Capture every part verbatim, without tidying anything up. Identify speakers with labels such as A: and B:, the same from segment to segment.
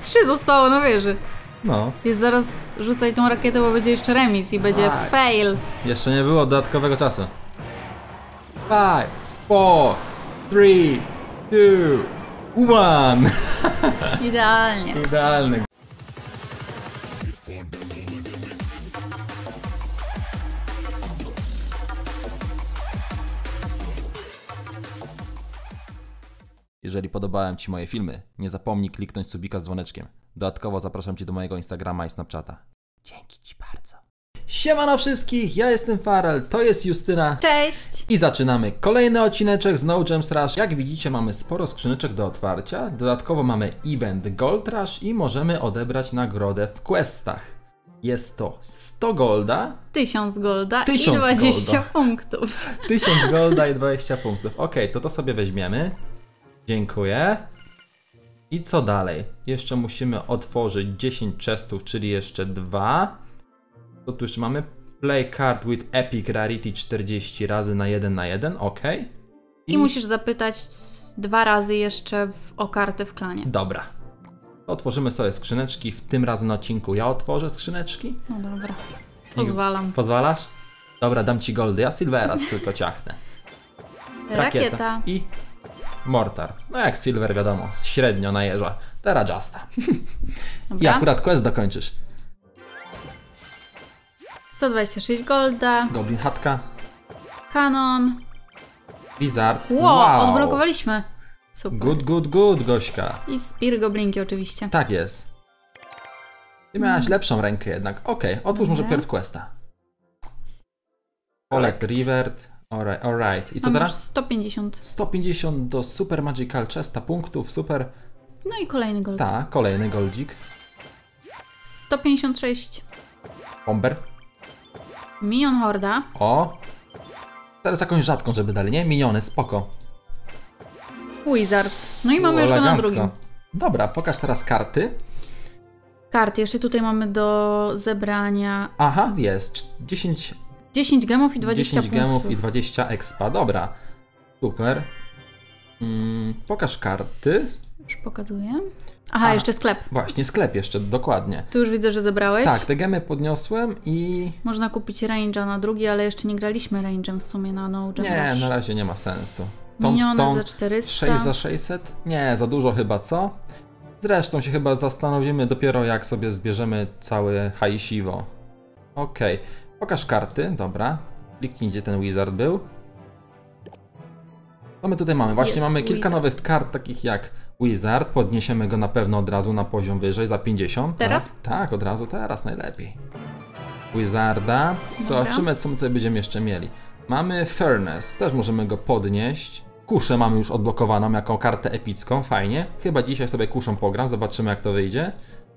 A: trzy zostało na wieży.
B: No.
A: Jest zaraz rzucaj tą rakietę, bo będzie jeszcze remis i będzie
B: Tak.
A: fail.
B: Jeszcze nie było dodatkowego czasu. Five, four, three, two, one.
A: Idealnie.
B: Idealny. Jeżeli podobają Ci moje filmy, nie zapomnij kliknąć subika z dzwoneczkiem. Dodatkowo zapraszam Cię do mojego Instagrama i Snapchata. Dzięki Ci bardzo. Siemano wszystkich, ja jestem Farel, to jest Justyna.
A: Cześć!
B: I zaczynamy kolejny odcineczek z No Gems Rush. Jak widzicie, mamy sporo skrzyneczek do otwarcia. Dodatkowo mamy event Gold Rush i możemy odebrać nagrodę w questach. Jest to sto golda,
A: Tysiąc golda
B: Tysiąc
A: i dwadzieścia
B: golda.
A: punktów.
B: tysiąc golda i dwadzieścia punktów. Ok, to to sobie weźmiemy. Dziękuję. I co dalej? Jeszcze musimy otworzyć dziesięć chestów, czyli jeszcze dwa. Co tu jeszcze mamy? Play card with epic rarity czterdzieści razy na jeden na jeden, ok.
A: I, I musisz zapytać dwa razy jeszcze w, o kartę w klanie.
B: Dobra. Otworzymy sobie skrzyneczki. W tym razem na odcinku ja otworzę skrzyneczki.
A: No dobra. Pozwalam.
B: Pozwalasz? Dobra, dam Ci goldy. Ja Silveras tylko ciachnę. Rakieta.
A: Rakieta.
B: I mortar. No jak Silver wiadomo, średnio najeżdża. Teraz Justa. I akurat quest dokończysz.
A: sto dwadzieścia sześć golda.
B: Goblin chatka.
A: Kanon.
B: Wizard.
A: Wow,
B: wow.
A: odblokowaliśmy. Super.
B: Good, good, good, Gośka.
A: I Spear Goblinki oczywiście.
B: Tak jest. Ty miałaś hmm. lepszą rękę jednak. Okej, okay, otwórz może pierw questa. Collect Revert. Alright, alright. I co
A: Mam
B: teraz?
A: sto pięćdziesiąt.
B: sto pięćdziesiąt do Super Magical Chesta punktów, super.
A: No i kolejny gold.
B: Tak, kolejny goldzik.
A: sto pięćdziesiąt sześć.
B: Bomber.
A: Minion Horda.
B: O! Teraz jakąś rzadką, żeby dali, nie? Miniony, spoko.
A: Wizard. No i mamy już go na drugim.
B: Dobra, pokaż teraz karty.
A: Karty, jeszcze tutaj mamy do zebrania.
B: Aha, jest. dziesięć...
A: dziesięć gemów i dwadzieścia
B: dziesięć gemów
A: punktów.
B: i dwadzieścia expa, dobra. Super. Mm, pokaż karty.
A: Już pokazuję. Aha, A, jeszcze sklep.
B: Właśnie, sklep jeszcze, dokładnie.
A: Tu już widzę, że zebrałeś.
B: Tak, te gemy podniosłem i...
A: Można kupić range'a na drugi, ale jeszcze nie graliśmy range'em w sumie na No Gem
B: Nie,
A: Rush.
B: na razie nie ma sensu.
A: Miniony za czterysta.
B: sześć za sześćset? Nie, za dużo chyba, co? Zresztą się chyba zastanowimy dopiero jak sobie zbierzemy cały hajsiwo. Okej, okay. Pokaż karty, dobra. Kliknij, gdzie ten wizard był. Co my tutaj mamy? Właśnie
A: Jest
B: mamy kilka
A: wizard.
B: nowych kart, takich jak Wizard. Podniesiemy go na pewno od razu na poziom wyżej, za pięćdziesiąt.
A: Teraz?
B: Tak, tak, od razu teraz najlepiej. Wizarda. Zobaczymy, co my tutaj będziemy jeszcze mieli. Mamy Furnace, też możemy go podnieść. Kuszę mamy już odblokowaną jako kartę epicką, fajnie. Chyba dzisiaj sobie kuszą pogram, zobaczymy jak to wyjdzie.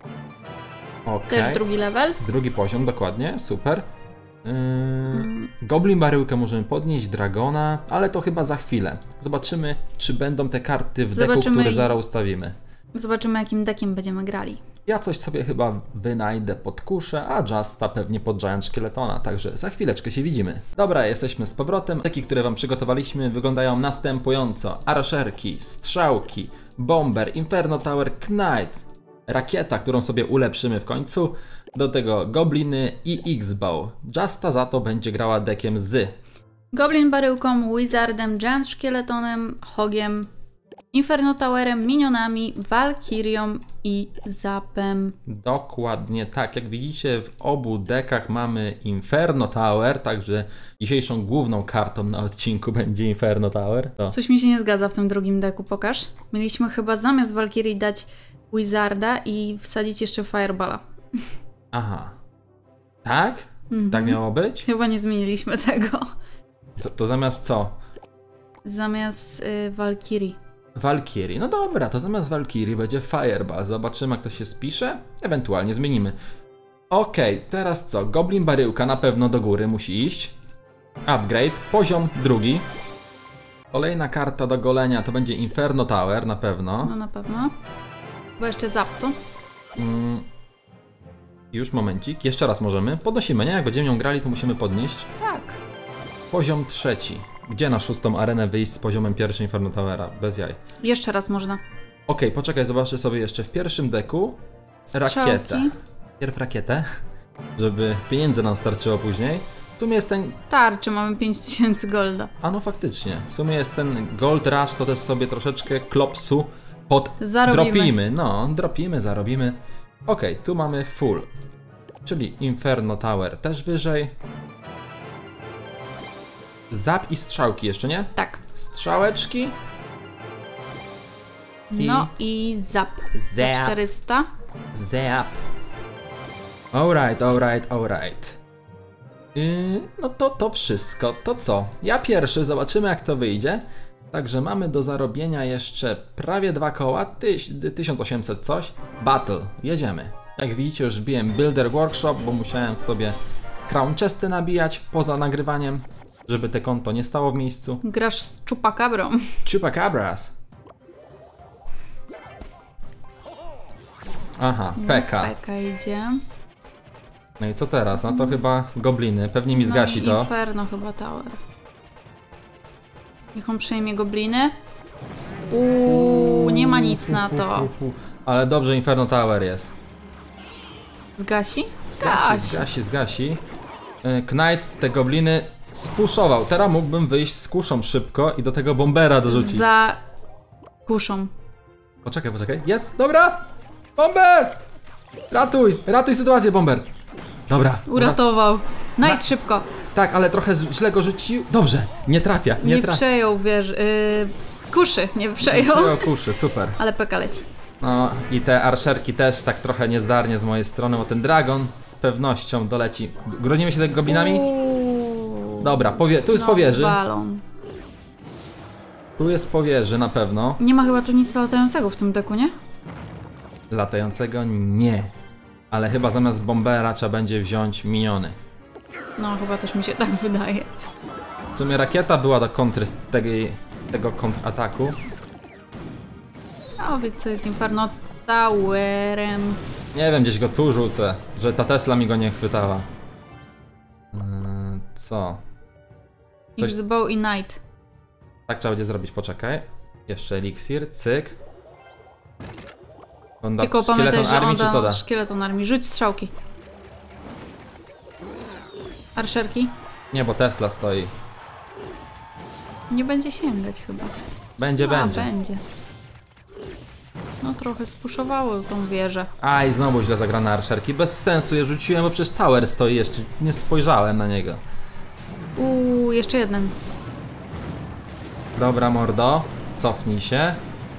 B: Okay.
A: Też drugi level.
B: Drugi poziom, dokładnie, super. Yy, mm. Goblin baryłkę możemy podnieść, Dragona, ale to chyba za chwilę. Zobaczymy, czy będą te karty w
A: Zobaczymy
B: deku, które
A: i...
B: zaraz ustawimy.
A: Zobaczymy, jakim deckiem będziemy grali.
B: Ja coś sobie chyba wynajdę pod kuszę, a Justa pewnie pod Giant Szkieletona, także za chwileczkę się widzimy. Dobra, jesteśmy z powrotem. Deki, które wam przygotowaliśmy, wyglądają następująco. Arszerki, strzałki, bomber, Inferno Tower, Knight, rakieta, którą sobie ulepszymy w końcu, do tego gobliny i X-Bow. Justa za to będzie grała dekiem z
A: Goblin baryłką, Wizardem, Giant Szkieletonem, Hogiem, Inferno Towerem, minionami, Walkirią i Zapem.
B: Dokładnie tak. Jak widzicie, w obu dekach mamy Inferno Tower, także dzisiejszą główną kartą na odcinku będzie Inferno Tower. To.
A: Coś mi się nie zgadza w tym drugim deku, pokaż. Mieliśmy chyba zamiast Walkirii dać Wizarda i wsadzić jeszcze Fireballa.
B: Aha. Tak? Mhm. Tak miało być?
A: Chyba nie zmieniliśmy tego.
B: To, to zamiast co?
A: Zamiast y, Walkirii.
B: Walkirii. No dobra, to zamiast Walkirii będzie Fireball. Zobaczymy, jak to się spisze. Ewentualnie zmienimy. Okej, okay, teraz co? Goblin baryłka na pewno do góry musi iść. Upgrade. Poziom drugi. Kolejna karta do golenia to będzie Inferno Tower na pewno.
A: No na pewno. Bo jeszcze Zap, co?
B: Mm. Już momencik. Jeszcze raz możemy. Podnosimy, nie? Jak będziemy ją grali, to musimy podnieść.
A: Tak.
B: Poziom trzeci. Gdzie na szóstą arenę wyjść z poziomem pierwszym Inferno Towera? Bez jaj.
A: Jeszcze raz można.
B: Okej, poczekaj, zobaczę sobie jeszcze w pierwszym deku
A: Strzałki.
B: rakietę. Pierw rakietę, żeby pieniędzy nam starczyło później. W sumie jest ten...
A: Starczy, mamy pięć tysięcy golda.
B: A no faktycznie, w sumie jest ten Gold Rush, to też sobie troszeczkę klopsu pod...
A: Zarobimy.
B: Dropimy, no, dropimy, zarobimy. Okej, tu mamy full, czyli Inferno Tower też wyżej. Zap i strzałki jeszcze, nie?
A: Tak.
B: Strzałeczki. I...
A: No i zap.
B: Zap.
A: Za czterysta.
B: Zap. Alright, alright, alright. Yy, no to to wszystko. To co? Ja pierwszy, zobaczymy jak to wyjdzie. Także mamy do zarobienia jeszcze prawie dwa koła, tyś, tysiąc osiemset coś. Battle, jedziemy. Jak widzicie już biłem Builder Workshop, bo musiałem sobie Crown Chesty nabijać poza nagrywaniem, żeby te konto nie stało w miejscu.
A: Grasz z Chupacabra.
B: Chupacabras. Aha, Peka.
A: Peka idzie.
B: No i co teraz? No to chyba gobliny. Pewnie mi zgasi
A: no i
B: to.
A: Inferno chyba Tower. Niech on przejmie gobliny. Uuu, nie ma nic na to.
B: Ale dobrze Inferno Tower jest.
A: Zgasi?
B: Zgasi,
A: Zgasi.
B: zgasi, zgasi. Yy, Knight te gobliny spuszował. Teraz mógłbym wyjść z kuszą szybko i do tego bombera dorzucić.
A: Za kuszą.
B: Poczekaj, poczekaj. Jest, dobra! Bomber! Ratuj, ratuj sytuację, bomber. Dobra.
A: Uratował. Knight
B: Na-
A: szybko.
B: Tak, ale trochę z- źle go rzucił. Dobrze, nie trafia, nie,
A: Nie
B: trafia.
A: przejął, wiesz, yy, kuszy, nie przejął.
B: Przejął kuszy, super.
A: Ale Peka leci.
B: No i te arszerki też tak trochę niezdarnie z mojej strony, bo ten dragon z pewnością doleci. Gronimy się tego goblinami?
A: Uuu,
B: Dobra, powie- tu jest
A: znowu
B: powierzy.
A: balon.
B: Tu jest powierzy na pewno.
A: Nie ma chyba tu nic latającego w tym deku, nie?
B: Latającego nie. Ale chyba zamiast bombera trzeba będzie wziąć miniony.
A: No, chyba też mi się tak wydaje.
B: W sumie rakieta była do kontry z tego, tego kontrataku.
A: O, więc co jest Inferno Towerem.
B: Nie wiem, gdzieś go tu rzucę, że ta Tesla mi go nie chwytała. Yy, co? Coś-
A: X-Bow i Knight.
B: Tak trzeba będzie zrobić, poczekaj. Jeszcze eliksir, cyk. On da
A: Tylko
B: szkieleton
A: pamiętaj, że
B: armii,
A: on
B: czy co da?
A: da szkieleton armii. Rzuć strzałki. Arszerki?
B: Nie, bo Tesla stoi.
A: Nie będzie sięgać chyba.
B: Będzie,
A: A,
B: będzie.
A: będzie. No trochę spuszowały tą wieżę.
B: Aj, znowu źle zagrane arszerki. Bez sensu je rzuciłem, bo przecież tower stoi jeszcze. Nie spojrzałem na niego.
A: Uuu, jeszcze jeden.
B: Dobra, mordo. Cofnij się.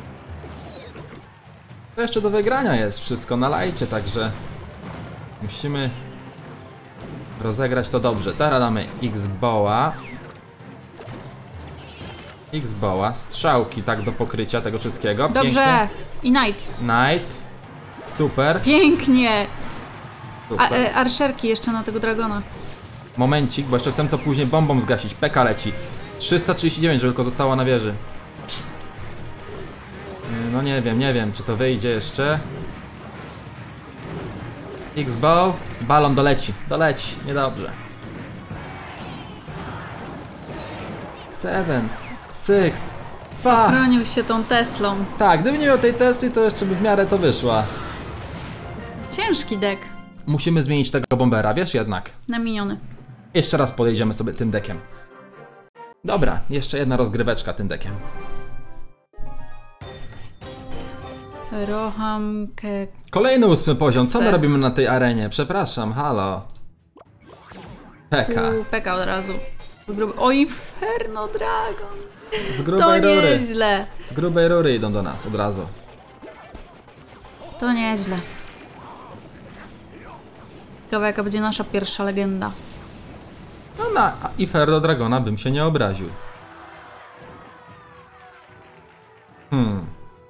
B: To jeszcze do wygrania jest wszystko na lajcie, także musimy rozegrać to dobrze. Teraz damy X-Boła. X-Boła, strzałki tak do pokrycia tego wszystkiego.
A: Dobrze! I Knight.
B: Knight. Super.
A: Pięknie! A,
B: Super.
A: e, arszerki jeszcze na tego dragona.
B: Momencik, bo jeszcze chcę to później bombą zgasić. Peka leci. trzysta trzydzieści dziewięć, żeby tylko została na wieży. Yy, No nie wiem, nie wiem, czy to wyjdzie jeszcze. X-Bow. Balon doleci. Doleci. Niedobrze. Seven. Six. Five.
A: Bronił się tą Teslą.
B: Tak, gdyby nie miał tej Tesli, to jeszcze by w miarę to wyszła.
A: Ciężki dek.
B: Musimy zmienić tego bombera, wiesz jednak.
A: Na miniony.
B: Jeszcze raz podejdziemy sobie tym dekiem. Dobra, jeszcze jedna rozgryweczka tym dekiem.
A: Roham ke...
B: Kolejny ósmy poziom, co my
A: Se.
B: robimy na tej arenie? Przepraszam, halo. Peka.
A: Uuu, Peka od razu. Z gruby... O, Inferno Dragon.
B: Z
A: To
B: grubej rury.
A: nieźle.
B: Z grubej rury idą do nas od razu.
A: To nieźle. Ciekawe, jaka będzie nasza pierwsza legenda.
B: No na Inferno Dragona bym się nie obraził. Hmm.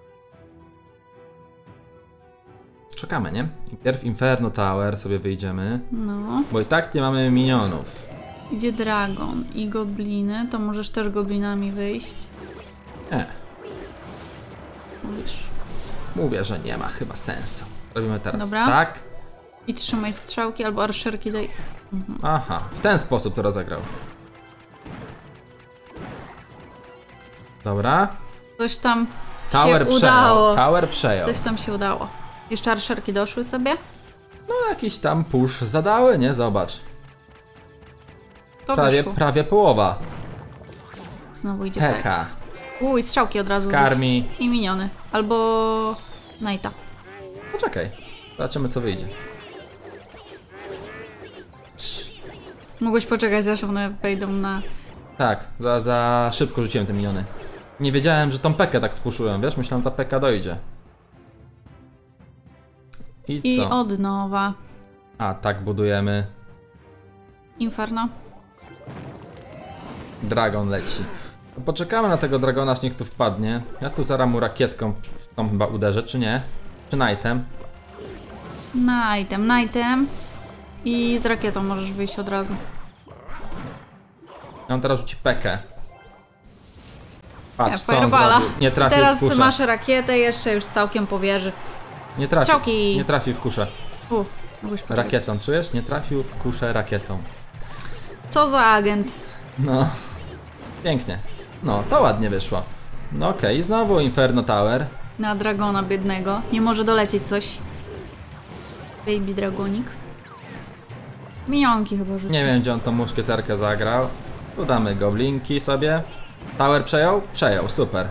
B: Czekamy, nie? Pierw Inferno Tower sobie wyjdziemy.
A: No.
B: Bo i tak nie mamy minionów.
A: Idzie dragon i gobliny, to możesz też goblinami wyjść.
B: Nie.
A: Mówisz.
B: Mówię, że nie ma chyba sensu. Robimy teraz
A: Dobra.
B: tak.
A: I trzymaj strzałki albo arszerki daj.
B: Aha, w ten sposób to rozegrał. Dobra.
A: Coś tam
B: Tower przejął.
A: udało.
B: Tower przejął.
A: Coś tam się udało. Jeszcze arszerki doszły sobie?
B: No jakiś tam push zadały, nie? Zobacz.
A: To
B: Prawie,
A: wyszło.
B: prawie połowa.
A: Znowu idzie pek.
B: Heka.
A: Uj, strzałki od razu
B: Skarmi.
A: rzuć. I miniony. Albo... Knighta.
B: Poczekaj. Zobaczymy co wyjdzie.
A: Mogłeś poczekać, aż one wejdą na...
B: Tak, za, za szybko rzuciłem te miniony. Nie wiedziałem, że tą pekę tak spuszują, wiesz? Myślałem, że ta peka dojdzie. I
A: I
B: co?
A: od nowa.
B: A, tak budujemy.
A: Inferno.
B: Dragon leci. To poczekamy na tego dragona, aż niech tu wpadnie. Ja tu zaraz mu rakietką w tą chyba uderzę, czy nie? Czy knightem?
A: Knightem, knightem. I z rakietą możesz wyjść od razu.
B: On teraz rzuci pekę. Patrz,
A: Nie,
B: co on
A: fireballa.
B: zrobił. Nie trafił
A: Teraz
B: w kuszę.
A: masz rakietę, jeszcze już całkiem powierzy.
B: Nie trafił,
A: strzałki.
B: nie trafił w kuszę.
A: U, mogłeś poczekać.
B: Rakietą, czujesz? Nie trafił w kuszę rakietą.
A: Co za agent?
B: No. Pięknie. No, to ładnie wyszło. No okej, okay. Znowu Inferno Tower.
A: Na dragona biednego. Nie może dolecieć coś. Baby dragonik. Minionki chyba rzuci.
B: Nie wiem, gdzie on tą muszkieterkę zagrał. Tu damy goblinki sobie. Tower przejął? Przejął, super.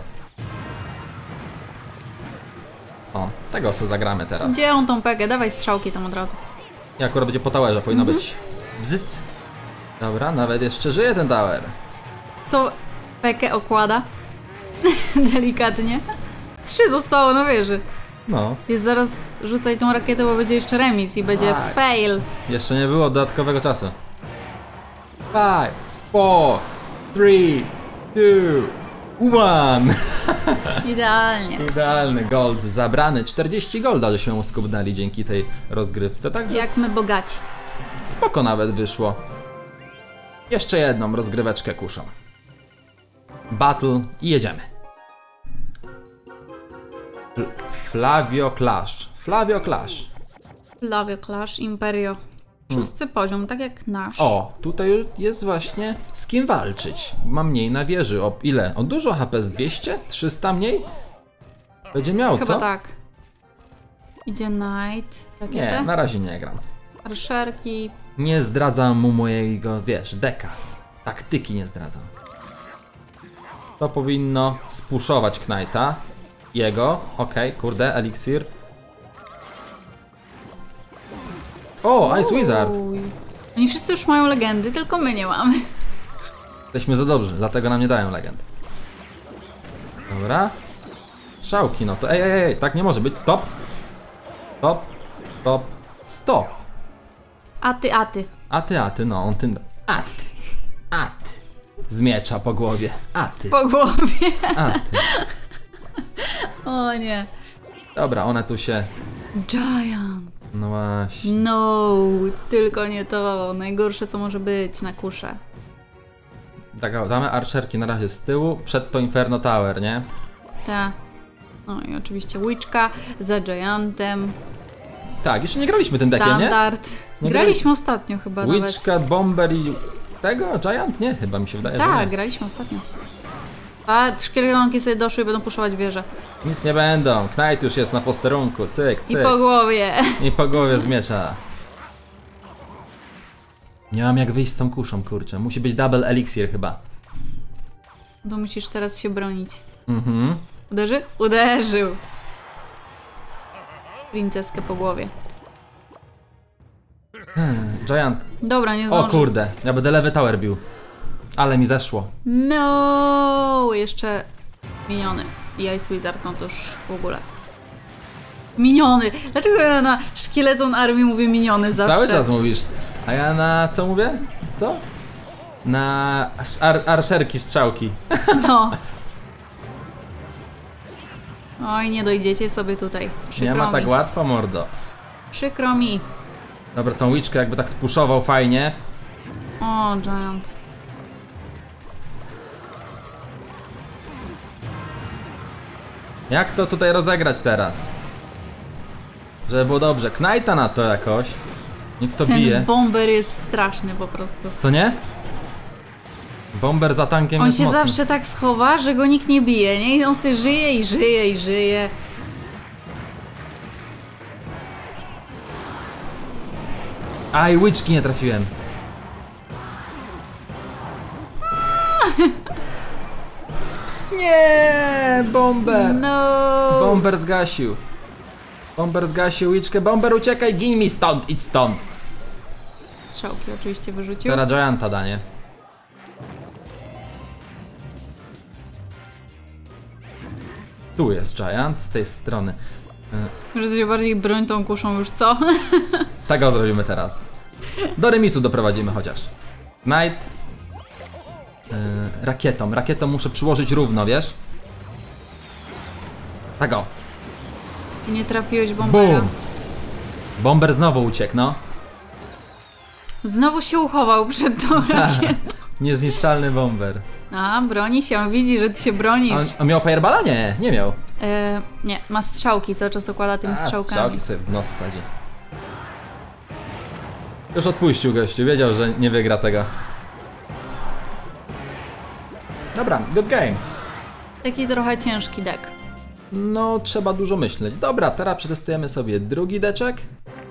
B: O, tego sobie zagramy teraz.
A: Gdzie on tą pekę? Dawaj strzałki tam od razu.
B: I akurat będzie po towerze, powinno
A: Mhm.
B: być bzyt. Dobra, nawet jeszcze żyje ten tower.
A: Co pekę okłada? Delikatnie. Trzy zostało na wieży.
B: No,
A: Jest zaraz rzucaj tą rakietę, bo będzie jeszcze remis i będzie
B: Tak.
A: fail.
B: jeszcze nie było dodatkowego czasu. Five, four, three, two, one.
A: Idealnie.
B: Idealny gold zabrany. czterdzieści golda, żeśmy mu skubnęli dzięki tej rozgrywce. Także
A: Jak my bogaci.
B: spoko nawet wyszło. Jeszcze jedną rozgryweczkę kuszą. Battle i jedziemy. Fl Flavio Clash. Flavio Clash.
A: Flavio Clash, Imperio. Szósty poziom, tak jak nasz.
B: O, tutaj jest właśnie z kim walczyć. Ma mniej na wieży. O ile? O dużo H P z dwieście? trzysta mniej? Będzie miał,
A: Chyba
B: co?
A: tak. Idzie Knight. Rakietę.
B: Nie, na razie nie gram.
A: Arszerki.
B: Nie zdradzam mu mojego, wiesz, deka. Taktyki nie zdradzam. To powinno spuszować Knighta. Jego, okej, okay, kurde, eliksir. O, Ice Wizard!
A: Uj. Oni wszyscy już mają legendy, tylko my nie mamy.
B: Jesteśmy za dobrzy, dlatego nam nie dają legend. Dobra. Strzałki, no to ej, ej, ej, tak nie może być, stop. Stop, stop, stop.
A: A ty, a ty.
B: A ty, a ty, no, on tym... A ty, a ty. Z miecza po głowie, a ty,
A: Po głowie.
B: a ty.
A: O nie.
B: Dobra, one tu się...
A: Giant.
B: No właśnie.
A: No, tylko nie to. Najgorsze co może być na kuszę.
B: Tak, damy archerki na razie z tyłu, przed to Inferno Tower, nie?
A: Ta. No i oczywiście Witchka za Giantem.
B: Tak, jeszcze nie graliśmy tym deckiem, nie?
A: Standard.
B: Nie
A: Graliśmy ostatnio chyba nawet.
B: Witchka, Bomber i... Tego? Giant? Nie, chyba mi się wydaje, że
A: Tak,
B: nie.
A: graliśmy ostatnio. A szkieletonki sobie doszły i będą puszować wieżę.
B: Nic nie będą, Knight już jest na posterunku, cyk, cyk.
A: I po głowie.
B: I po głowie z miecza. Nie mam jak wyjść z tą kuszą, kurczę. Musi być double eliksir chyba.
A: To musisz teraz się bronić.
B: Mhm.
A: Uderzy? Uderzył. Princeskę po głowie.
B: Giant.
A: Dobra, nie
B: O
A: zdąży.
B: kurde, ja będę lewy tower bił. Ale mi zeszło.
A: No, jeszcze miniony. I Ice Wizard, no to już w ogóle. Miniony! Dlaczego ja na szkieleton armii mówię miniony zawsze?
B: Cały czas mówisz. A ja na co mówię? Co? Na ar arszerki strzałki.
A: No. Oj, nie dojdziecie sobie tutaj. Przykro
B: Nie ma
A: mi.
B: tak łatwo, mordo.
A: Przykro mi.
B: Dobra, tą Witchkę jakby tak spuszował fajnie.
A: O, Giant.
B: Jak to tutaj rozegrać teraz? Żeby było dobrze. Knighta na to jakoś. Niech to
A: Ten
B: bije.
A: bomber jest straszny po prostu.
B: Co nie? Bomber za tankiem
A: On
B: jest
A: się
B: mocny.
A: zawsze tak schowa, że go nikt nie bije, nie? I on sobie żyje i żyje i żyje.
B: Aj, łyczki nie trafiłem. Nie, Bomber!
A: No.
B: Bomber zgasił. Bomber zgasił łyczkę. Bomber, uciekaj, gin mi stąd, idź stąd.
A: Strzałki oczywiście wyrzucił.
B: Teraz Gianta da, nie? Tu jest Giant, z tej strony.
A: Może to się bardziej broń tą kuszą już, co?
B: Tego zrobimy teraz. Do remisu doprowadzimy chociaż. Knight. Yy, rakietą. Rakietą muszę przyłożyć równo, wiesz? Tak o.
A: Nie trafiłeś bombera.
B: Boom! Bomber znowu uciekł, no.
A: Znowu się uchował przed tą rakietą.
B: Niezniszczalny bomber.
A: A, broni się, on widzi, że ty się bronisz.
B: On, on miał fireballa? Nie, nie miał.
A: E, nie, ma strzałki, cały czas okłada tymi
B: A,
A: strzałkami.
B: strzałki sobie w nos wsadzi. Już odpuścił gościu, wiedział, że nie wygra tego. Dobra, good game.
A: Taki trochę ciężki deck.
B: No, trzeba dużo myśleć. Dobra, teraz przetestujemy sobie drugi deczek,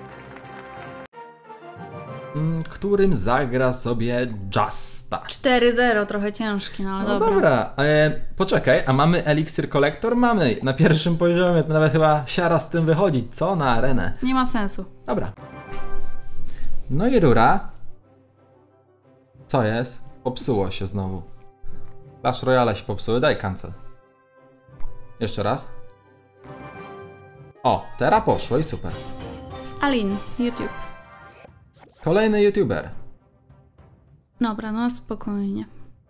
B: mm, którym zagra sobie Justa.
A: cztery zero, trochę ciężki, no ale
B: No
A: dobra.
B: dobra, e, poczekaj, a mamy Elixir Collector? Mamy, na pierwszym poziomie, to nawet chyba siara z tym wychodzić, co? Na arenę.
A: Nie ma sensu.
B: Dobra. No i rura. Co jest? Popsuło się znowu. Clash Royale się popsuły, daj cancel. Jeszcze raz. O, teraz poszło i super.
A: Alin, YouTube.
B: Kolejny YouTuber.
A: Dobra, no spokojnie.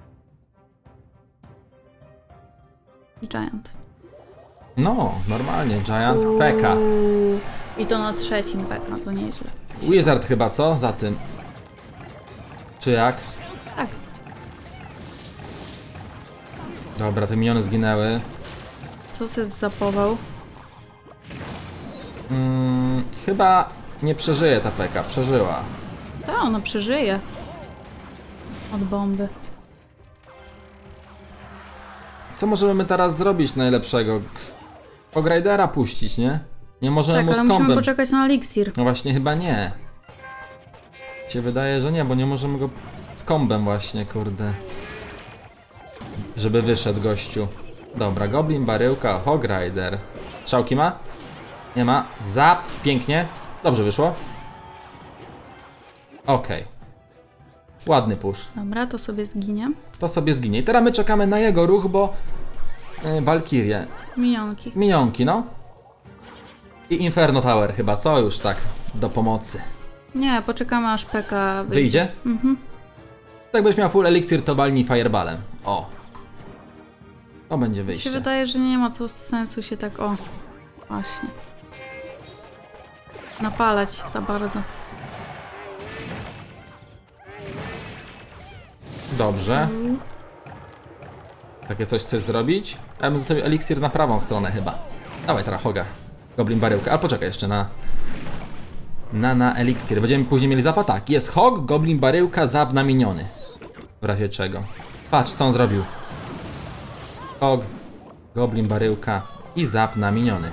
A: Giant.
B: No, normalnie, Giant P K.
A: Uuu, I to na trzecim P K, to nieźle.
B: Wizard chyba, co? Za tym. Czy jak?
A: Tak.
B: Dobra, te miniony zginęły.
A: Co se zapował?
B: Mm, chyba nie przeżyje ta P K, przeżyła.
A: Ta, ona przeżyje. Od bomby.
B: Co możemy teraz zrobić najlepszego? Pogridera puścić, nie? Nie możemy
A: Tak,
B: mu
A: ale
B: z
A: musimy
B: kombem.
A: poczekać na eliksir.
B: No właśnie chyba nie. Się wydaje, że nie, bo nie możemy go z kombem właśnie, kurde. Żeby wyszedł gościu. Dobra, Goblin, baryłka, Hog Rider. Strzałki ma? Nie ma. Zap, pięknie. Dobrze wyszło. Okej. Ładny push.
A: Dobra, to sobie zginie.
B: To sobie zginie. I teraz my czekamy na jego ruch, bo... Yy, Valkyrie.
A: Minionki.
B: Minionki, no. I Inferno Tower chyba, co już tak do pomocy.
A: Nie, poczekamy aż P K wyjdzie.
B: Wyjdzie?
A: Mhm.
B: Tak byś miał full eliksir, to walnij fireballem. O. To będzie
A: Mi się
B: wyjście.
A: wydaje, że nie ma co sensu się tak, o, właśnie. Napalać za bardzo.
B: Dobrze. Takie coś chcesz zrobić? Ja bym zostawił eliksir na prawą stronę chyba. Dawaj teraz Hoga. Goblin baryłka. Ale poczekaj jeszcze na... Na, na eliksir. Będziemy później mieli zap. Tak, jest Hog, Goblin baryłka, zap na miniony. W razie czego. Patrz co on zrobił. Hog, Goblin baryłka i zap na miniony.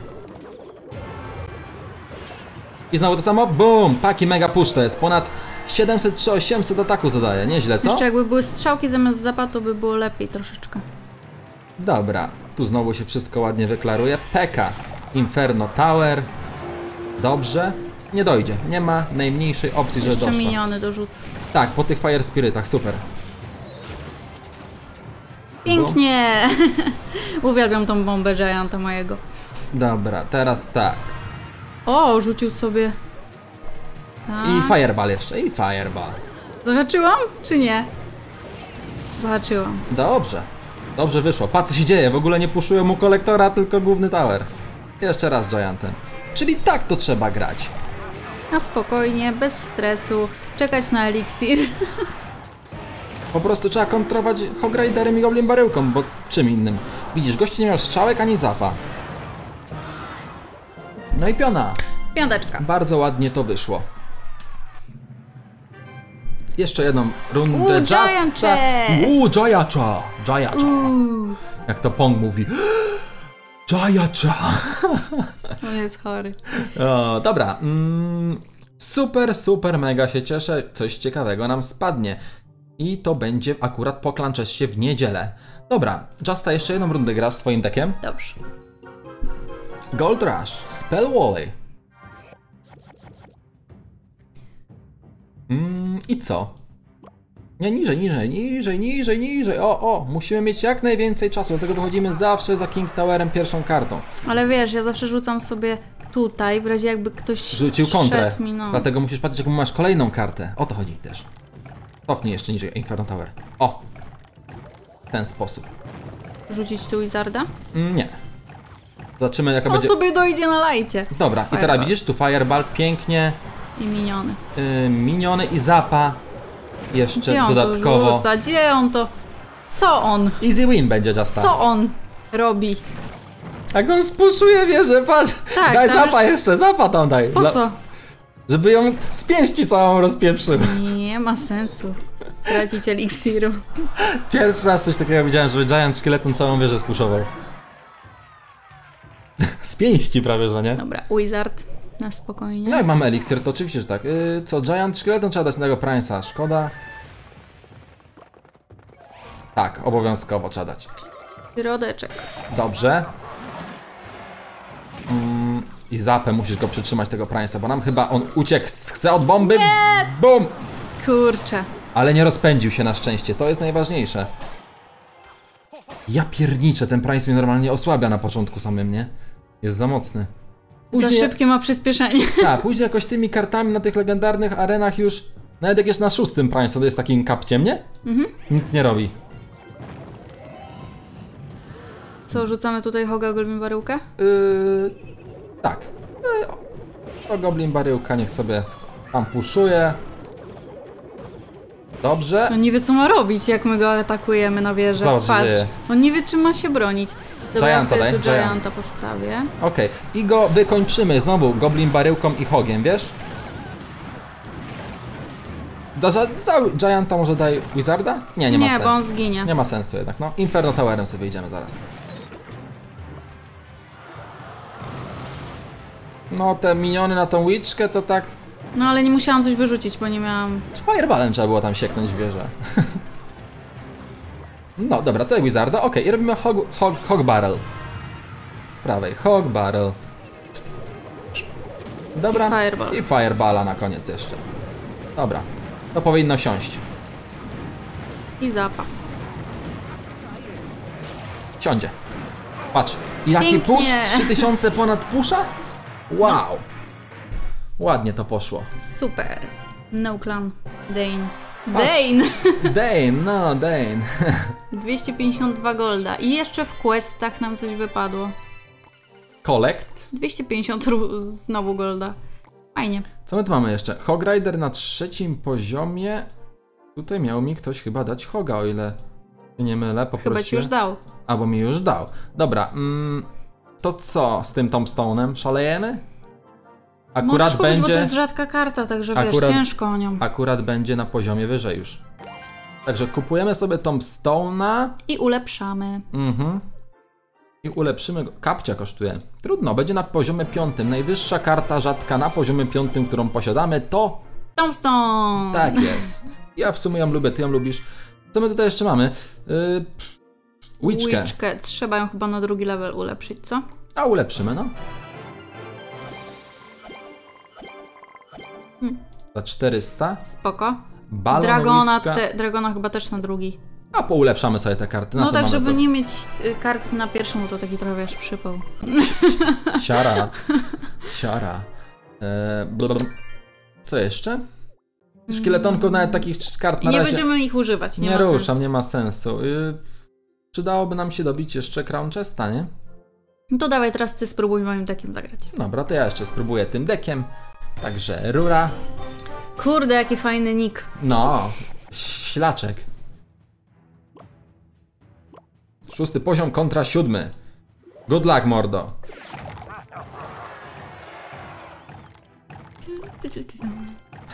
B: I znowu to samo. Boom! Paki mega push to jest. Ponad siedemset czy osiemset ataku zadaje. Nieźle, co?
A: Jeszcze jakby były strzałki zamiast zapa, to by było lepiej troszeczkę.
B: Dobra, tu znowu się wszystko ładnie wyklaruje. P K, Inferno Tower. Dobrze. Nie dojdzie. Nie ma najmniejszej opcji, że
A: Jeszcze
B: doszło.
A: miniony dorzucę.
B: Tak, po tych Fire Spiritach, super.
A: Pięknie! Uwielbiam tą bombę Gianta mojego.
B: Dobra, teraz tak.
A: O, rzucił sobie. Tak.
B: I Fireball jeszcze, i Fireball.
A: Zahaczyłam, czy nie? Zahaczyłam.
B: Dobrze. Dobrze wyszło. Patrz co się dzieje, w ogóle nie puszują mu kolektora, tylko główny tower. Jeszcze raz Giantem. Czyli tak to trzeba grać.
A: Na spokojnie, bez stresu, czekać na eliksir.
B: Po prostu trzeba kontrować Hog Riderem i Goblin baryłką, bo czym innym. Widzisz, gości nie miał strzałek ani zapa. No i piona.
A: Piąteczka.
B: Bardzo ładnie to wyszło. Jeszcze jedną rundę
A: Uuu,
B: Justa.
A: Giant Chest.
B: Uuu, Giacha. Giacha.
A: Uuu,
B: Jak to Pong mówi. Giacha.
A: on jest chory.
B: O, dobra. Mm, super, super, mega się cieszę. Coś ciekawego nam spadnie. I to będzie akurat po Clancheście w niedzielę. Dobra, Justa, jeszcze jedną rundę grasz swoim deckiem.
A: Dobrze.
B: Gold Rush, Spell Volley. Mm, I co? Nie, niżej, niżej, niżej, niżej, niżej. O, o, musimy mieć jak najwięcej czasu, dlatego wychodzimy zawsze za King Towerem pierwszą kartą.
A: Ale wiesz, ja zawsze rzucam sobie tutaj, w razie jakby ktoś
B: Rzucił kontrę,
A: szedł mi, no.
B: dlatego musisz patrzeć, jak masz kolejną kartę. O to chodzi też. Cofnij jeszcze niżej, Inferno Tower. O! W ten sposób.
A: Rzucić tu Wizarda?
B: Mm, nie. Zobaczymy, jaka
A: On
B: będzie...
A: sobie dojdzie na lajcie.
B: Dobra, i teraz
A: Fireball.
B: widzisz, tu Fireball, pięknie.
A: I miniony.
B: Yy, miniony i zapa. Jeszcze
A: Gdzie on
B: dodatkowo.
A: to rzuca? Gdzie on to... Co on?
B: Easy win będzie Justa.
A: Co on robi?
B: Jak on spuszuje wieżę, patrz!
A: Tak,
B: daj
A: tam
B: zapa
A: już-
B: jeszcze, zapa tam daj.
A: Po
B: Dla-
A: co?
B: Żeby ją z pięści całą rozpieprzył.
A: Nie ma sensu. Tracić eliksiru.
B: Pierwszy raz coś takiego widziałem, żeby Giant szkieletem całą wieżę spuszował. Z pięści prawie, że nie?
A: Dobra, Wizard. Na spokojnie.
B: No jak mamy eliksir, to oczywiście, że tak. Yy, co, Giant szkieletem trzeba dać na tego Prince'a, szkoda. Tak, obowiązkowo trzeba dać.
A: Środeczek.
B: Dobrze. Mm, I zapę musisz go przytrzymać, tego Prince'a, bo nam chyba on uciekł, chce od bomby. Bum!
A: Kurczę.
B: Ale nie rozpędził się na szczęście, to jest najważniejsze. Ja pierniczę, ten Prince mnie normalnie osłabia na początku samym, nie? Jest za mocny.
A: Za szybkie ma przyspieszenie.
B: Tak, później jakoś tymi kartami na tych legendarnych arenach już... Nawet jak jest na szóstym Prince, to jest takim kapciem, nie?
A: Mhm.
B: Nic nie robi.
A: Co, rzucamy tutaj Hoga Golbim baryłkę?
B: Yy, tak. Yy, to Goblin Baryłka niech sobie tam puszuje. Dobrze.
A: On nie wie co ma robić, jak my go atakujemy na wieżę.
B: Zobacz, co
A: Patrz.
B: dzieje.
A: On nie wie czym ma się bronić. Dobra, ja
B: Gianta
A: sobie
B: daj,
A: tu
B: Giant.
A: Gianta postawię.
B: Okej. I go wykończymy znowu Goblin Baryłką i Hogiem, wiesz? Do, za, za Gianta może daj Wizarda? Nie, nie ma
A: Nie,
B: sensu.
A: bo on zginie.
B: Nie ma sensu jednak, no. Inferno Towerem sobie wyjdziemy zaraz. No, te miniony na tą witchkę to tak...
A: No ale nie musiałam coś wyrzucić, bo nie miałam...
B: Czy Fireballem trzeba było tam sieknąć w wieżę? No, dobra, to jest Wizarda. Okej, i robimy hog, hog, hog Barrel. Z prawej, Hog Barrel. Dobra.
A: I Fireball.
B: I Fireballa na koniec jeszcze. Dobra, to powinno siąść.
A: I zapa.
B: Siądzie. Patrz, jaki
A: Pięknie.
B: push? trzy tysiące ponad pusza? Wow! Ładnie to poszło.
A: Super. No clan. Dane.
B: Patrz.
A: Dane!
B: Dane, no Dane.
A: dwieście pięćdziesiąt dwa golda. I jeszcze w questach nam coś wypadło.
B: Collect.
A: dwieście pięćdziesiąt ru- znowu golda. Fajnie.
B: Co my tu mamy jeszcze? Hog Rider na trzecim poziomie. Tutaj miał mi ktoś chyba dać Hoga, o ile się nie mylę. Poprosiłem.
A: Chyba ci już dał.
B: Albo mi już dał. Dobra, mm, to co z tym Tombstone'em? Szalejemy? Akurat
A: Możesz kupić,
B: będzie...
A: bo to jest rzadka karta, także wiesz,
B: Akurat-
A: ciężko o nią.
B: Akurat będzie na poziomie wyżej już. Także kupujemy sobie Tombstone'a.
A: I ulepszamy.
B: Mhm. I ulepszymy go. Kapcia kosztuje. Trudno, będzie na poziomie piątym. Najwyższa karta rzadka na poziomie piątym, którą posiadamy, to...
A: Tombstone!
B: Tak jest. Ja w sumie ją lubię, ty ją lubisz. Co my tutaj jeszcze mamy? Yy, pff, Witchkę.
A: Witchkę. Trzeba ją chyba na drugi level ulepszyć, co?
B: A ulepszymy, no.
A: Hmm.
B: Za czterysta.
A: Spoko.
B: Balon,
A: Dragona,
B: Witchka.
A: te, Dragona chyba też na drugi.
B: A poulepszamy sobie te karty. Na
A: No
B: co
A: tak,
B: mamy
A: żeby
B: to?
A: nie mieć y, kart na pierwszą, bo to taki trochę wiesz, przypał.
B: Siara. Siara. Eee, blablabla. Co jeszcze? Szkieletonków nawet takich kart na
A: I nie
B: razie
A: będziemy ich używać, nie,
B: nie
A: ma
B: ruszam,
A: sensu.
B: nie ma sensu. Yy, przydałoby nam się dobić jeszcze Crown Chesta, nie?
A: No to dawaj, teraz ty spróbuj moim deckiem zagrać.
B: Dobra, to ja jeszcze spróbuję tym dekiem. Także rura.
A: Kurde, jaki fajny nick.
B: No, ślaczek. Szósty poziom kontra siódmy. Good luck, mordo.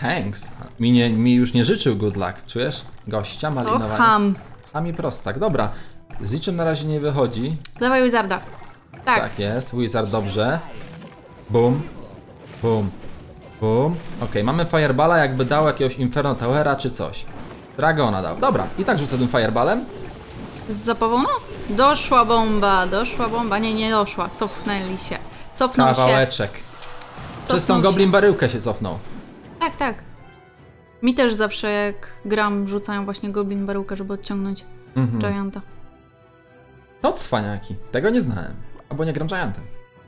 B: Thanks. Mi, nie, mi już nie życzył good luck, czujesz? Gościa
A: Co?
B: malinowania.
A: Ham.
B: Ham i prostak, dobra. Z niczym na razie nie wychodzi.
A: Dawaj Wizarda. Tak.
B: Tak jest, Wizard dobrze. Boom. Boom. Boom. Okej, mamy Fireballa, jakby dał jakiegoś Inferno Towera czy coś. Dragona dał. Dobra, i tak rzucę tym Fireballem.
A: Zapował nas? Doszła bomba, doszła bomba. Nie, nie doszła. Cofnęli się. Cofnął się.
B: Kawałeczek.
A: Cofnął
B: Przez tą
A: się.
B: Goblin baryłkę się cofnął.
A: Tak, tak. Mi też zawsze jak gram rzucają właśnie Goblin baryłkę, żeby odciągnąć
B: Mhm.
A: Gianta.
B: To cwaniaki. Tego nie znałem. Albo nie gram Giantem.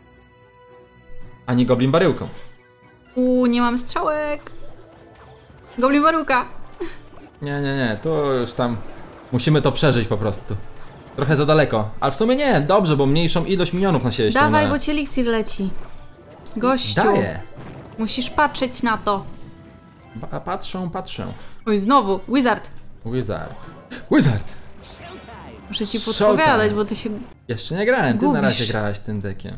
B: Ani Goblin baryłką.
A: Uuu, nie mamy strzałek. Goblin baryłka.
B: Nie, nie, nie. Tu już tam musimy to przeżyć po prostu. Trochę za daleko. Ale w sumie nie, dobrze, bo mniejszą ilość minionów na siebie
A: Dawaj,
B: ściągnąłem.
A: bo ci eliksir leci. Gościu.
B: Daję.
A: Musisz patrzeć na to.
B: Pa patrzę, patrzę.
A: Oj, znowu. Wizard.
B: Wizard. Wizard!
A: Muszę ci
B: Showtime.
A: podpowiadać, bo ty się...
B: Jeszcze nie grałem, ty
A: Gubisz.
B: na razie grałaś tym dekiem.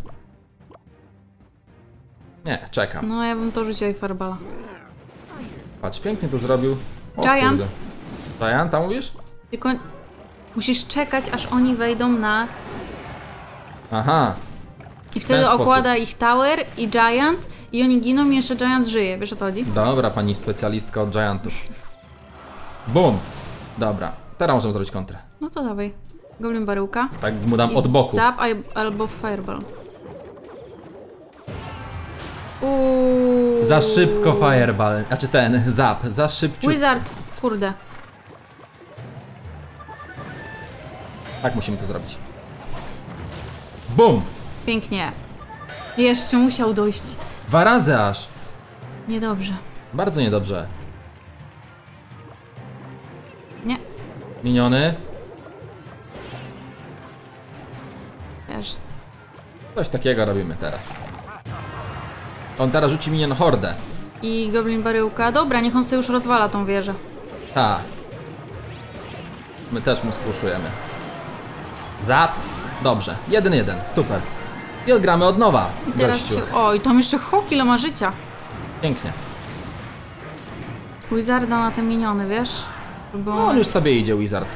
B: Nie, czekam.
A: No, ja bym to rzuciła i farbala.
B: Patrz, pięknie to zrobił. O,
A: Giant.
B: kurde. Gianta mówisz?
A: Tylko musisz czekać, aż oni wejdą na...
B: Aha.
A: I wtedy
B: sposób.
A: okłada ich Tower i Giant i oni giną i jeszcze Giant żyje. Wiesz o co chodzi?
B: Dobra, pani specjalistka od Giantów. Bum. Dobra, teraz możemy zrobić kontrę.
A: No to dawaj. Goblin baryłka.
B: Tak mu dam
A: I
B: od boku.
A: Zap al- albo Fireball. Uuu.
B: Za szybko Fireball. Znaczy ten, zap. Za szybciutko.
A: Wizard. Kurde.
B: Tak musimy to zrobić. Bum.
A: Pięknie. Jeszcze musiał dojść.
B: Dwa razy aż.
A: Niedobrze.
B: Bardzo niedobrze.
A: Nie.
B: Miniony.
A: Wiesz.
B: Coś takiego robimy teraz. On teraz rzuci minion hordę.
A: I Goblin baryłka. Dobra, niech on sobie już rozwala tą wieżę.
B: Ta. My też mu spuszujemy. Zap. Dobrze. Jeden jeden. Super. I odgramy od nowa.
A: I teraz
B: Gościu.
A: się... Oj, tam jeszcze Huk ile ma życia.
B: Pięknie.
A: Wizarda na te miniony, wiesz? Bo
B: No, on już sobie idzie, Wizard.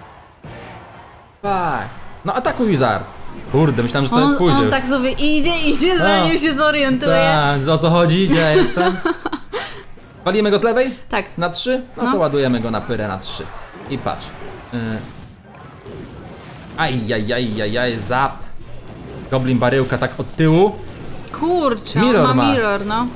B: Faj. No atakuj, Wizard. Kurde, myślałem, że sobie
A: on,
B: pójdzie.
A: on tak sobie idzie, idzie, zanim
B: No.
A: się zorientuje.
B: Tak, o co chodzi? Gdzie ja jestem? Walimy go z lewej?
A: Tak.
B: Na trzy? No,
A: No.
B: to ładujemy go na pyrę na trzy. I patrz. Yy. Ajajajajaj, zap. Goblin baryłka tak od tyłu.
A: Kurczę,
B: Mirror
A: on ma
B: ma.
A: mirror, no.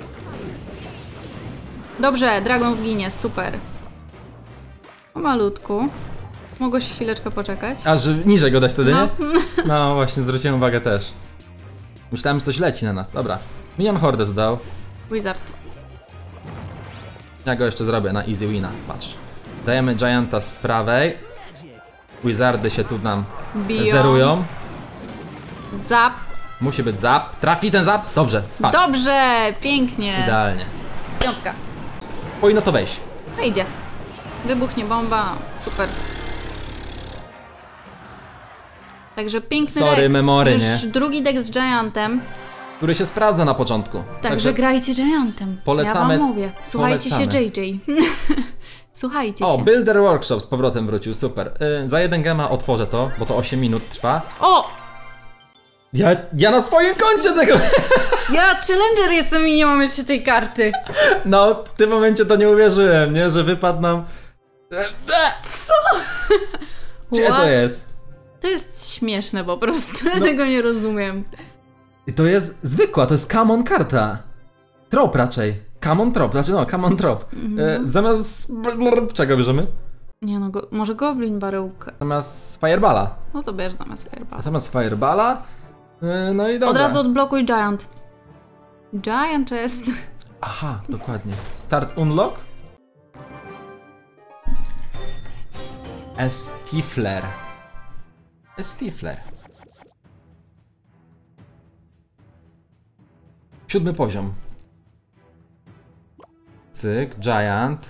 A: Dobrze, dragon zginie, super. Pomalutku. Mogłeś chwileczkę poczekać.
B: Aż niżej go dać wtedy,
A: No.
B: nie? No właśnie, zwróciłem uwagę też. Myślałem, że coś leci na nas. Dobra. Minion hordę zdał.
A: Wizard.
B: Ja go jeszcze zrobię na easy wina. Patrz. Dajemy Gianta z prawej. Wizardy się tu nam
A: Biją.
B: zerują.
A: Zap.
B: Musi być zap. Trafi ten zap? Dobrze. Patrz.
A: Dobrze, pięknie.
B: Idealnie.
A: Piątka.
B: Powinno to wejść.
A: Wejdzie. Wybuchnie bomba, super. Także piękny
B: Sorry,
A: deck.
B: memory,
A: Już
B: nie?
A: drugi deck z Giantem.
B: Który się sprawdza na początku.
A: Także grajcie Giantem.
B: polecamy-
A: Ja wam mówię. Słuchajcie
B: polecamy.
A: się J J. Słuchajcie
B: O,
A: się.
B: Builder Workshop z powrotem wrócił, super. Yy, za jeden gema otworzę to, bo to osiem minut trwa.
A: O!
B: Ja, ja na swoim koncie tego...
A: Ja Challenger jestem i nie mam jeszcze tej karty.
B: No, w tym momencie to nie uwierzyłem, nie? Że wypadł nam...
A: Co?
B: Gdzie
A: What?
B: to jest?
A: To jest śmieszne po prostu. Ja tego nie rozumiem.
B: I to jest zwykła, to jest common karta. Trop raczej. Common trop, znaczy no, common trop. E, zamiast... Czego bierzemy?
A: Nie no, go, może Goblin baryłkę.
B: Zamiast Fireballa.
A: No to bierz zamiast Fireball.
B: Zamiast Fireballa. E, no i dobra.
A: Od razu odblokuj Giant. Giant jest...
B: Aha, dokładnie. Start unlock. Estifler. Estifler. Siódmy poziom. Cyk, Giant.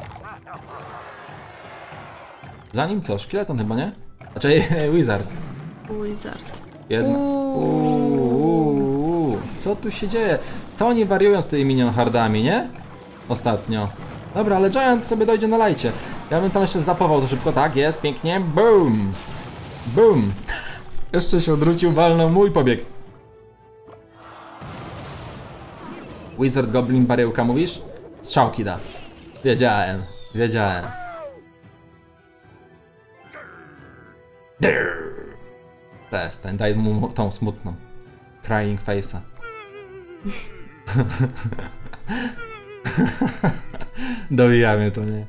B: Zanim co? Szkieleton chyba, nie? Znaczy, Wizard.
A: Wizard.
B: Jedno. Uuu, co tu się dzieje? Co oni wariują z tymi minion hardami, nie? ostatnio. Dobra, ale Giant sobie dojdzie na lajcie. Ja bym tam jeszcze zapował to szybko. Tak, jest, pięknie. Boom! Boom! Jeszcze się odwrócił, walnął mój pobieg. Wizard Goblin baryłka, mówisz? Strzałki da. Wiedziałem, wiedziałem. Przestań, daj mu tą smutną. Crying face'a. Dowijamy to, nie?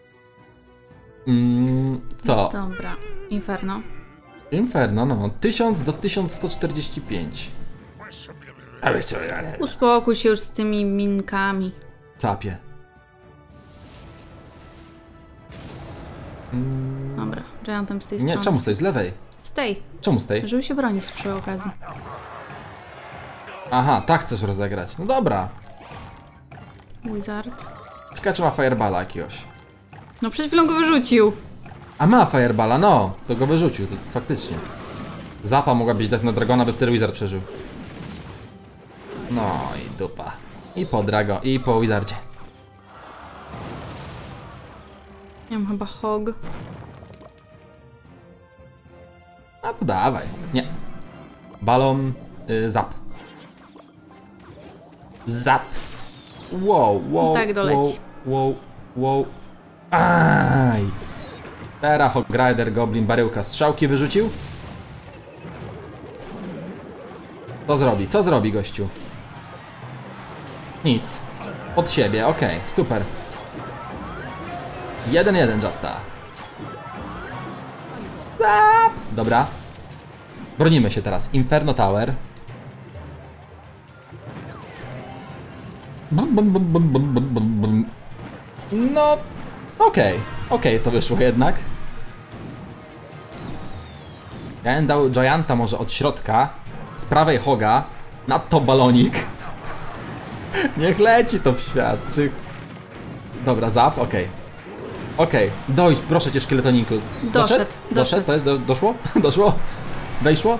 B: Mm, co?
A: Dobra, Inferno.
B: Inferno, no. tysiąc do tysiąc sto czterdzieści pięć.
A: Uspokój się już z tymi minkami.
B: Capie.
A: Dobra, Giantem z tej strony.
B: Nie, czemu z tej? Z lewej?
A: Z tej,
B: Czemu z tej?
A: żeby się bronić przy okazji.
B: Aha, tak chcesz rozegrać. No dobra.
A: Wizard.
B: Ciekawe, czy ma fireballa jakiegoś.
A: No przed chwilą go wyrzucił.
B: A ma fireballa, no. To go wyrzucił, to faktycznie. Zapa mogłabyś dać na Dragona, by wtedy Wizard przeżył. No i dupa. I po Drago, i po Wizardzie.
A: Nie wiem, chyba Hog.
B: A to dawaj. Nie. Balon, y, zap. Zap. Wow, wow,
A: Tak doleci.
B: Wow, wow, wow. Aj. Teraz Hog Rider, Goblin, baryłka, strzałki wyrzucił. Co zrobi? Co zrobi, gościu? Nic. Od siebie, okej, okay, super. jeden jeden Justa. Zap. Dobra. Bronimy się teraz. Inferno Tower. Bum, bum, bum, bum, bum, bum, bum, bum. No, okej, okay. okej, okay, to wyszło jednak. Ja bym dał Gianta może od środka, z prawej Hoga, nadto balonik. Niech leci to w świat, czy... Dobra, zap, okej. Okay. Okej, okay. Dojdź, proszę cię, szkieletoniku.
A: Doszedł,
B: doszedł.
A: doszedł.
B: To jest, do, doszło? Doszło? Wejszło?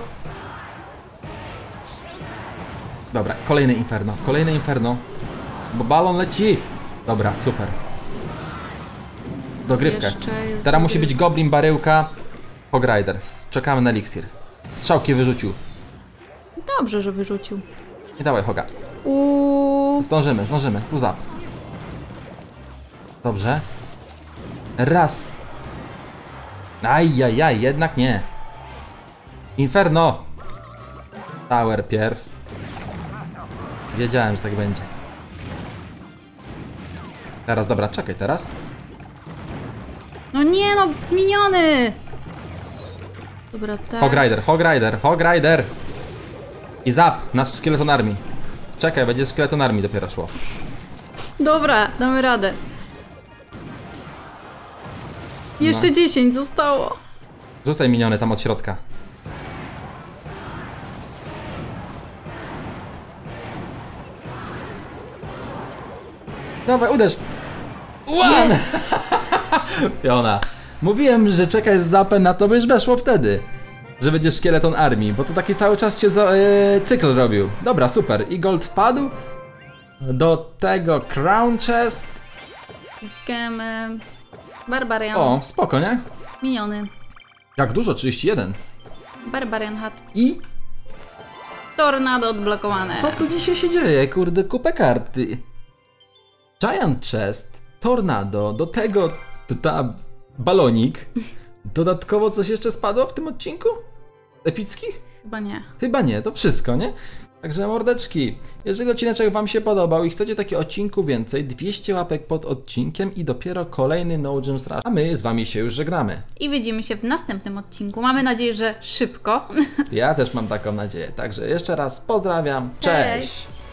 B: Dobra, kolejne inferno, kolejne inferno. Bo balon leci. Dobra, super. Dogrywkę. Teraz
A: dogrywka.
B: musi być Goblin, baryłka, Hog Rider. Czekamy na eliksir. Strzałki wyrzucił.
A: Dobrze, że wyrzucił.
B: Nie dawaj Hoga.
A: Uuu.
B: Zdążymy, zdążymy. Tu zap. Dobrze. Raz. Ajajaj, jednak nie. Inferno. Tower pierw. Wiedziałem, że tak będzie. Teraz, dobra, czekaj teraz.
A: No nie no, miniony! Dobra, tak.
B: Hog Rider, Hog Rider, Hog Rider. I zap, nasz szkieleton armii. Czekaj, będzie szkieleton armii dopiero szło.
A: Dobra, damy radę. Jeszcze
B: No.
A: dziesięć zostało.
B: Rzucaj miniony tam od środka. Dawaj, uderz! One! Fiona, mówiłem, że czekaj z zapem na to, by już weszło wtedy. Że będzie szkieleton armii, bo to taki cały czas się za, yy, cykl robił. Dobra, super. I gold wpadł. Do tego crown chest.
A: Gemy. Barbarian.
B: O, spoko, nie?
A: Miniony.
B: Jak dużo? trzydzieści jeden.
A: Barbarian hat.
B: I?
A: Tornado odblokowane.
B: Co tu dzisiaj się dzieje? Kurde, kupę karty. Giant chest, tornado, do tego ta balonik. Dodatkowo coś jeszcze spadło w tym odcinku? Epickich?
A: Chyba nie.
B: Chyba nie, to wszystko, nie? Także mordeczki, jeżeli odcineczek wam się podobał i chcecie takich odcinków więcej, dwieście łapek pod odcinkiem i dopiero kolejny No Gems Rush. A my z wami się już żegnamy.
A: I widzimy się w następnym odcinku. Mamy nadzieję, że szybko.
B: Ja też mam taką nadzieję. Także jeszcze raz pozdrawiam. Cześć.
A: Cześć.